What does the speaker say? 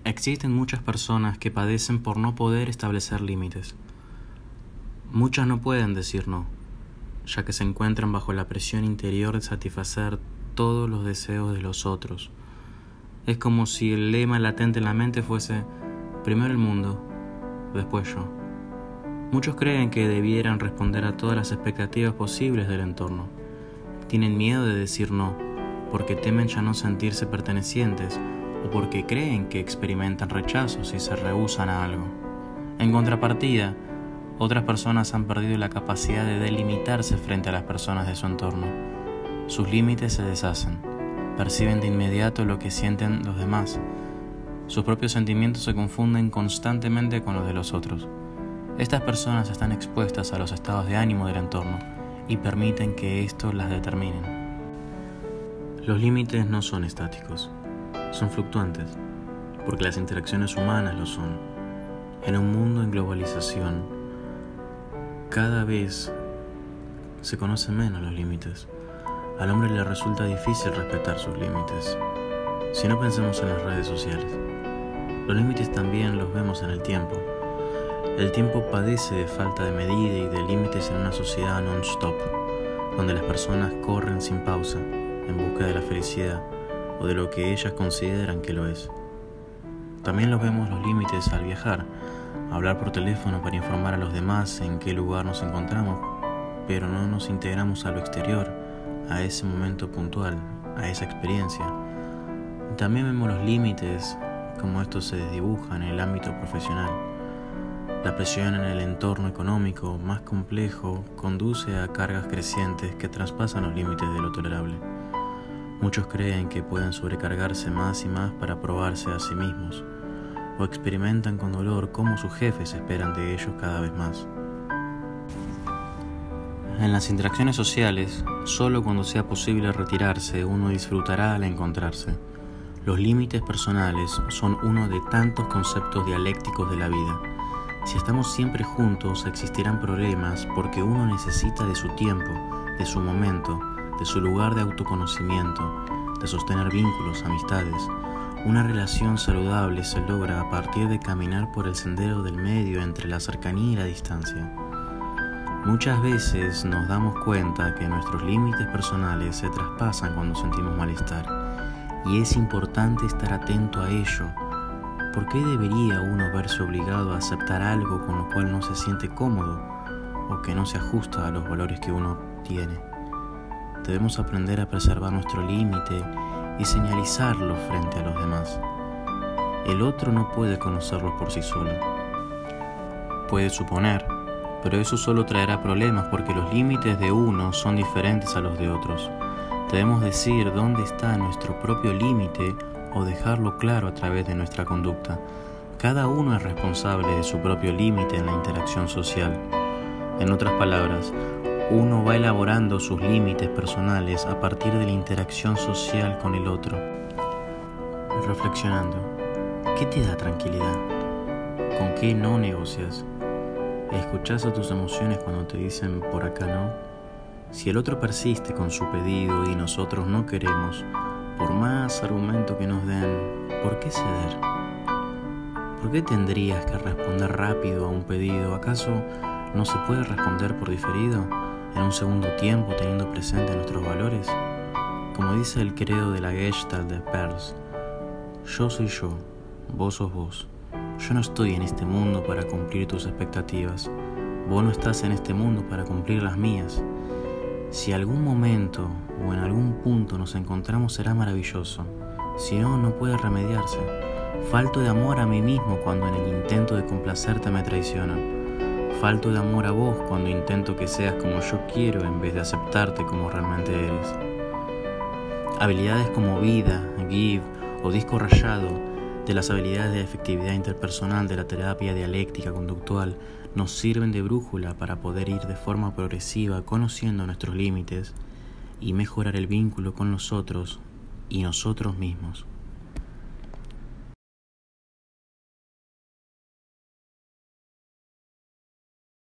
Existen muchas personas que padecen por no poder establecer límites. Muchas no pueden decir no, ya que se encuentran bajo la presión interior de satisfacer todos los deseos de los otros. Es como si el lema latente en la mente fuese: primero el mundo, después yo. Muchos creen que debieran responder a todas las expectativas posibles del entorno. Tienen miedo de decir no, porque temen ya no sentirse pertenecientes o porque creen que experimentan rechazo si se rehúsan a algo. En contrapartida, otras personas han perdido la capacidad de delimitarse frente a las personas de su entorno. Sus límites se deshacen, perciben de inmediato lo que sienten los demás. Sus propios sentimientos se confunden constantemente con los de los otros. Estas personas están expuestas a los estados de ánimo del entorno y permiten que estos las determinen. Los límites no son estáticos, son fluctuantes, porque las interacciones humanas lo son. En un mundo en globalización, cada vez se conocen menos los límites. Al hombre le resulta difícil respetar sus límites. Si no pensemos en las redes sociales, los límites también los vemos en el tiempo. El tiempo padece de falta de medida y de límites en una sociedad non-stop, donde las personas corren sin pausa en busca de la felicidad o de lo que ellas consideran que lo es. También los vemos los límites al viajar, hablar por teléfono para informar a los demás en qué lugar nos encontramos, pero no nos integramos a lo exterior, a ese momento puntual, a esa experiencia. También vemos los límites, como estos se desdibujan en el ámbito profesional. La presión en el entorno económico más complejo conduce a cargas crecientes que traspasan los límites de lo tolerable. Muchos creen que pueden sobrecargarse más y más para probarse a sí mismos, o experimentan con dolor cómo sus jefes esperan de ellos cada vez más. En las interacciones sociales, solo cuando sea posible retirarse, uno disfrutará al encontrarse. Los límites personales son uno de tantos conceptos dialécticos de la vida. Si estamos siempre juntos, existirán problemas porque uno necesita de su tiempo, de su momento, de su lugar de autoconocimiento, de sostener vínculos, amistades. Una relación saludable se logra a partir de caminar por el sendero del medio entre la cercanía y la distancia. Muchas veces nos damos cuenta que nuestros límites personales se traspasan cuando sentimos malestar, y es importante estar atento a ello. ¿Por qué debería uno verse obligado a aceptar algo con lo cual no se siente cómodo o que no se ajusta a los valores que uno tiene? Debemos aprender a preservar nuestro límite y señalizarlo frente a los demás. El otro no puede conocerlo por sí solo. Puede suponer, pero eso solo traerá problemas porque los límites de uno son diferentes a los de otros. Debemos decir dónde está nuestro propio límite o dejarlo claro a través de nuestra conducta. Cada uno es responsable de su propio límite en la interacción social. En otras palabras, uno va elaborando sus límites personales a partir de la interacción social con el otro. Reflexionando, ¿qué te da tranquilidad? ¿Con qué no negocias? ¿Escuchás a tus emociones cuando te dicen por acá no? Si el otro persiste con su pedido y nosotros no queremos, por más argumento que nos den, ¿por qué ceder? ¿Por qué tendrías que responder rápido a un pedido? ¿Acaso no se puede responder por diferido, en un segundo tiempo, teniendo presente nuestros valores? Como dice el credo de la Gestalt de Peirce, yo soy yo, vos sos vos. Yo no estoy en este mundo para cumplir tus expectativas. Vos no estás en este mundo para cumplir las mías. Si algún momento o en algún punto nos encontramos será maravilloso. Si no, no puede remediarse. Falto de amor a mí mismo cuando en el intento de complacerte me traicionan. Falto de amor a vos cuando intento que seas como yo quiero en vez de aceptarte como realmente eres. Habilidades como vida, give o disco rayado, de las habilidades de efectividad interpersonal de la terapia dialéctica conductual, nos sirven de brújula para poder ir de forma progresiva conociendo nuestros límites y mejorar el vínculo con los otros y nosotros mismos.